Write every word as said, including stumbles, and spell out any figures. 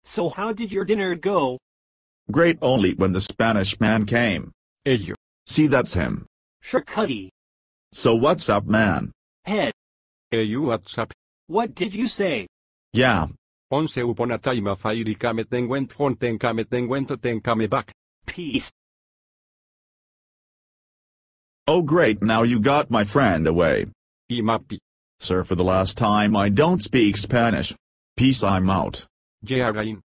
So how did your dinner go? Great only when the Spanish man came. Ello. See, that's him. Sure, Cuddy. So what's up, man? Head. Hey, you what's up? What did you say? Yeah. Once upon a time a fairy came then went on then came then went then came back. Peace. Oh great, now you got my friend away. Y mappy. Sir, for the last time, I don't speak Spanish. Peace, I'm out. Yeah, Rain.